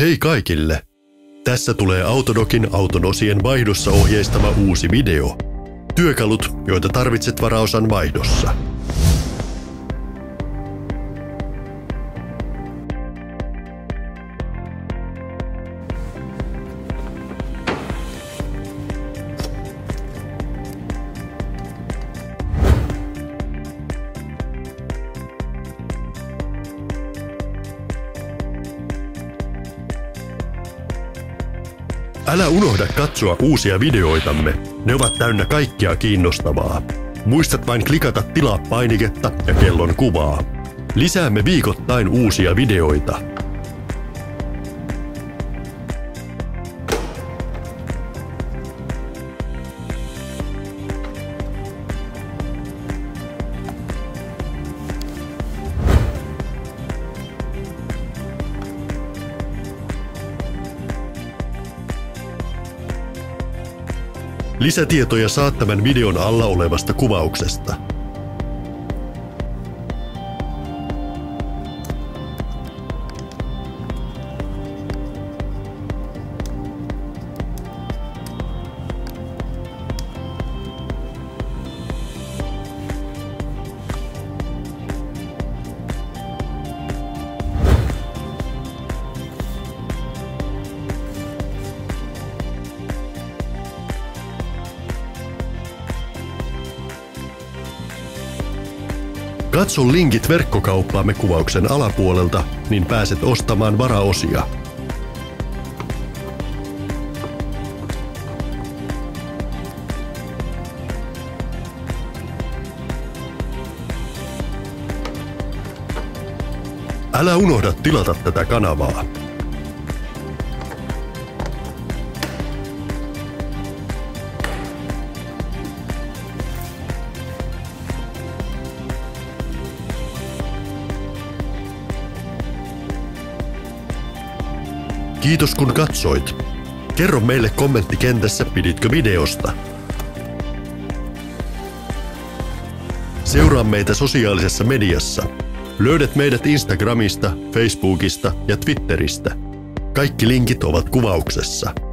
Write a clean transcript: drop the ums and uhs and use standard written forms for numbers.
Hei kaikille! Tässä tulee Autodocin auton osien vaihdossa ohjeistama uusi video. Työkalut, joita tarvitset varaosan vaihdossa. Älä unohda katsoa uusia videoitamme. Ne ovat täynnä kaikkea kiinnostavaa. Muistat vain klikata tilaa painiketta ja kellon kuvaa. Lisäämme viikoittain uusia videoita. Lisätietoja saat tämän videon alla olevasta kuvauksesta. Katso linkit verkkokauppaamme kuvauksen alapuolelta, niin pääset ostamaan varaosia. Älä unohda tilata tätä kanavaa. Kiitos kun katsoit. Kerro meille kommenttikentässä, piditkö videosta. Seuraa meitä sosiaalisessa mediassa. Löydät meidät Instagramista, Facebookista ja Twitteristä. Kaikki linkit ovat kuvauksessa.